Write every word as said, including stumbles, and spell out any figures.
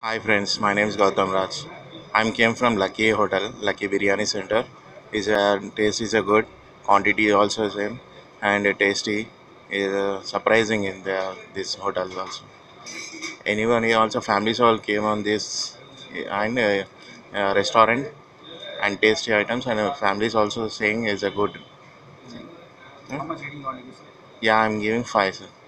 Hi friends, my name is Gautam Raj. I'm came from Lucky Hotel, Lucky Biryani Center. Is a taste is a good, quantity also same, and a tasty is uh, surprising in the this hotel also. Anyone here also families all came on this and uh, uh, restaurant and tasty items and uh, families also saying is a good. Hmm? Yeah, I'm giving five. Sir.